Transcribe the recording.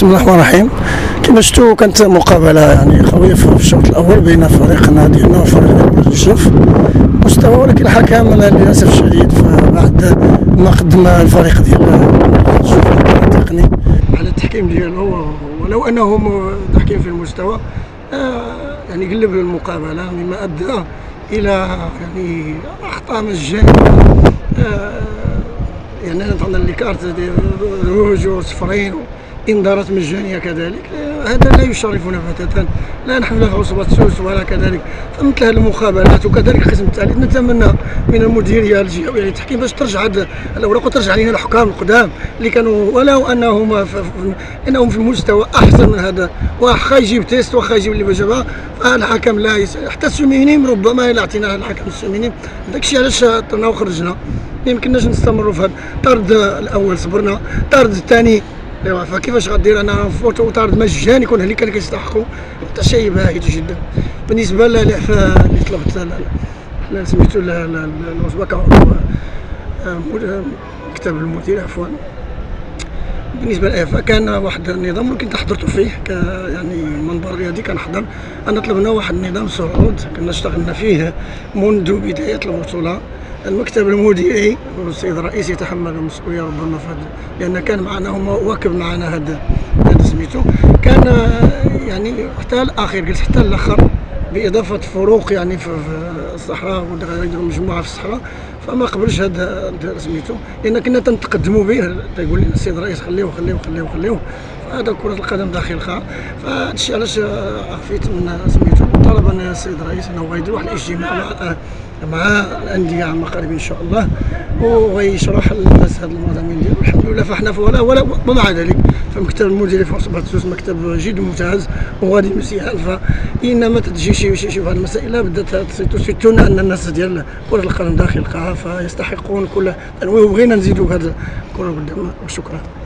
بسم الله الرحمن الرحيم. كما شفتوا كانت مقابله يعني قويه في الشوط الاول بين فريقنا ديالنا وفريق الجوف مستوى، ولكن الحكم للاسف الشديد فبعد ما قدم الفريق ديال الجوف التقني على التحكيم ديالو، ولو انه تحكيم في المستوى يعني قلب المقابله مما ادى الى يعني اخطاء مجانيه. يعني نطلع لي كارت ديال روج وصفرين انذارات مجانيه كذلك، هذا لا يشرفنا بتاتا، لا نحن لا عصبة سوس ولا كذلك. فمثل هذه المقابلات وكذلك القسم الثالث نتمنى من المديريه الجهويه يعني التحكيم باش ترجع هذه الاوراق وترجع لنا الحكام القدام اللي كانوا، ولو انهم في المستوى احسن من هذا. واخا يجيب تيست واخا يجيب اللي جابها، فالحكم لا حتى السومينيم ربما الا اعطيناه الحكم السومينيم داك الشيء علاش طرنا وخرجنا. ما يمكنناش نستمروا في هذا. طرد الاول صبرنا، طرد الثاني ايوا فكيفاش غدير انا فوت طرد مجاني يكون اللي كان كيستحقوا، حتى شيء باهت جدا. بالنسبه للاعفاء اللي طلبت سميتو الوزبكه مكتب المدير عفوا، بالنسبه للاعفاء كان واحد النظام ممكن حضرتوا فيه يعني منبر رياضي كنحضر. انا طلبنا واحد النظام صعود كنا اشتغلنا فيه منذ بدايه البطوله. المكتب المديري والسيد الرئيس يتحمل المسؤوليه ربما في هذا، لان كان معنا هو واكب معنا هذا سميتو، كان يعني حتى الاخير قلت حتى الاخر باضافه فروق يعني في الصحراء ويديروا مجموعه في الصحراء، فما قبلش هذا سميتو، لان كنا تنتقدموا به تيقول لنا السيد الرئيس خليوه خليوه خليوه خليوه. فهذا كره القدم داخلها، فهذا الشيء علاش عفيت من سميتو. طلب انا السيد الرئيس انه غيدير واحد الاجتماع مع الانديه المغربيه ان شاء الله، وغيشرح للناس هذه المضامين ديالو. الحمد لله فاحنا ولا ومع ذلك فمكتب المديري في عصبة سوس مكتب جد ممتاز وغادي مسيحل. فانما تجي شي هذه المسائل لابد تثبتون ان الناس ديال كره القدم داخل القاعه فيستحقون كل تنويه، وبغينا نزيدوا هذا الكره قدام. وشكرا.